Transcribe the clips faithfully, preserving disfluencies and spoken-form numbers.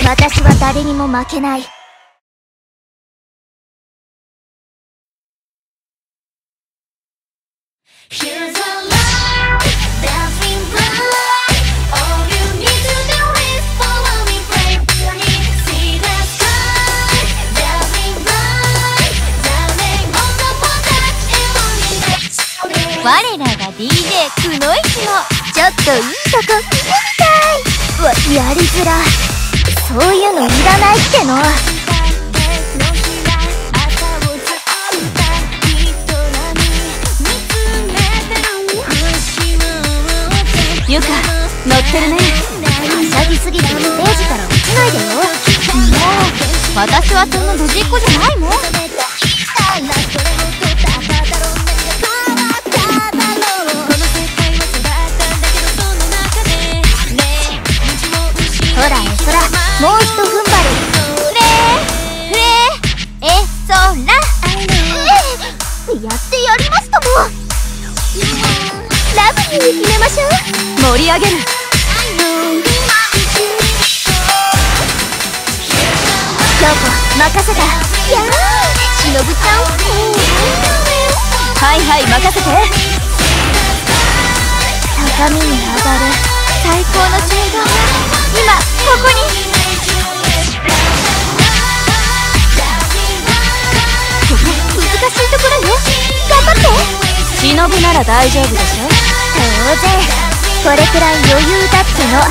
私は誰にも負けない。 我らが ディージェー くのいちもちょっといいとこ見てみたい。わ、やりづら。そういうのいらないっての。 ゆか乗ってるね。 はしゃぎすぎてステージから落ちないでよ。もう私はそんなドジっ子じゃないもん。 ほらえそら、もうひと踏ん張り。 フレーフレーえそら、 えやってやりますとも。ラブリーに決めましょう。 盛り上げる。 京子任せた。やーしのぶちゃん。 はいはい任せて。 高みに上がる最高の瞬間が今ここに。ここ難しいところよ。頑張って。忍なら大丈夫でしょ。 当然これくらい余裕だっての。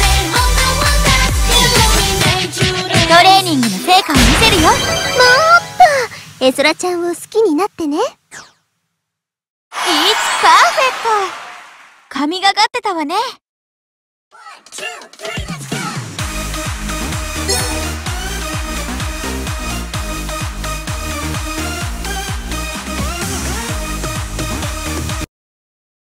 トレーニングの成果を見せるよ。もっとエソラちゃんを好きになってね。 いちパーフェクト。神がかってたわね。